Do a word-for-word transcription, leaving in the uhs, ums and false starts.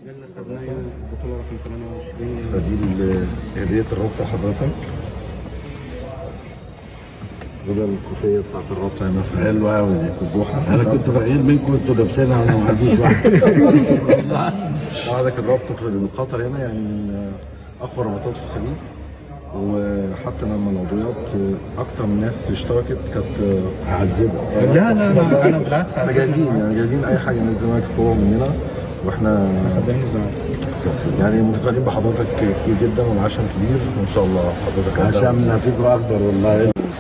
ده اللي خدناه البطوله رقم ثمانية وعشرين. فدي ال- هدية الرابطة لحضرتك. وده الكوفية بتاعت الرابطة هنا في حلوة أوي دي. الجوحة. أنا كنت فقير منكم انتوا لابسينها وأنا ما عنديش واحدة. عندك الرابطة في قطر هنا يعني من أقوى الرابطات في الخليج. وحتى لما العضويات أكتر من ناس اشتركت كانت هعذبك. لا لا لا انا بالعكس احنا جاهزين يعني جاهزين أي حاجة نزلناها كقوة مننا واحنا خدامين الزمالك. يعني متفائلين بحضرتك كتير جدا والعشم كبير وإن شاء الله حضرتك عشان نصيبه أكبر والله.